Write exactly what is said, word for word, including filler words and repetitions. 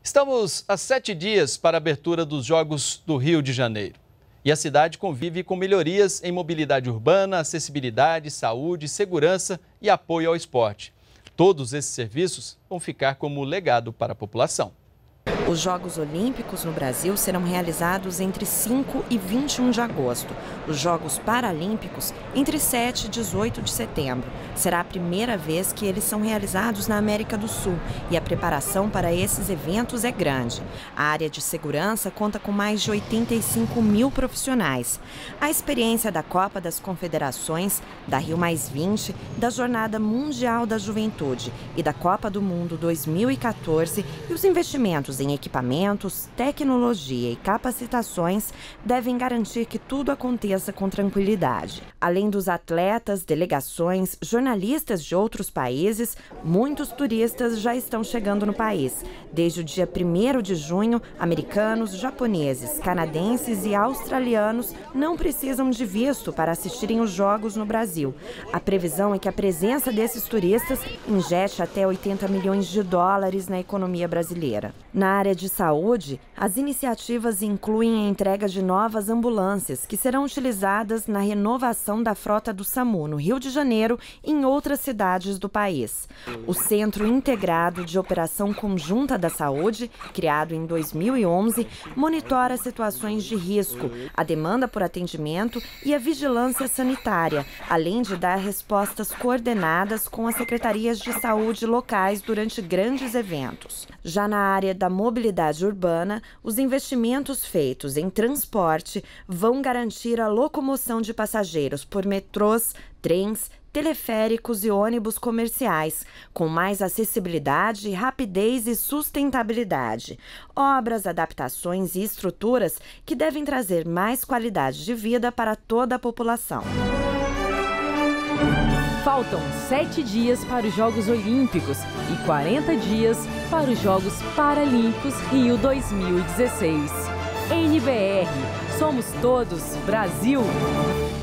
Estamos a sete dias para a abertura dos Jogos do Rio de Janeiro. E a cidade convive com melhorias em mobilidade urbana, acessibilidade, saúde, segurança e apoio ao esporte. Todos esses serviços vão ficar como legado para a população. Os Jogos Olímpicos no Brasil serão realizados entre cinco e vinte e um de agosto. Os Jogos Paralímpicos entre sete e dezoito de setembro. Será a primeira vez que eles são realizados na América do Sul e a preparação para esses eventos é grande. A área de segurança conta com mais de oitenta e cinco mil profissionais. A experiência da Copa das Confederações, da Rio mais vinte, da Jornada Mundial da Juventude e da Copa do Mundo dois mil e quatorze e os investimentos em equipamentos, tecnologia e capacitações devem garantir que tudo aconteça com tranquilidade. Além dos atletas, delegações, jornalistas de outros países, muitos turistas já estão chegando no país. Desde o dia primeiro de junho, americanos, japoneses, canadenses e australianos não precisam de visto para assistirem os Jogos no Brasil. A previsão é que a presença desses turistas injete até oitenta milhões de dólares na economia brasileira. Na área de saúde, as iniciativas incluem a entrega de novas ambulâncias que serão utilizadas na renovação da frota do SAMU no Rio de Janeiro e em outras cidades do país. O Centro Integrado de Operação Conjunta da Saúde, criado em dois mil e onze, monitora situações de risco, a demanda por atendimento e a vigilância sanitária, além de dar respostas coordenadas com as secretarias de saúde locais durante grandes eventos. Já na área da mobilidade urbana, os investimentos feitos em transporte vão garantir a locomoção de passageiros por metrôs, trens, teleféricos e ônibus comerciais, com mais acessibilidade, rapidez e sustentabilidade. Obras, adaptações e estruturas que devem trazer mais qualidade de vida para toda a população. Faltam sete dias para os Jogos Olímpicos e quarenta dias para os Jogos Paralímpicos Rio dois mil e dezesseis. N B R, somos todos Brasil!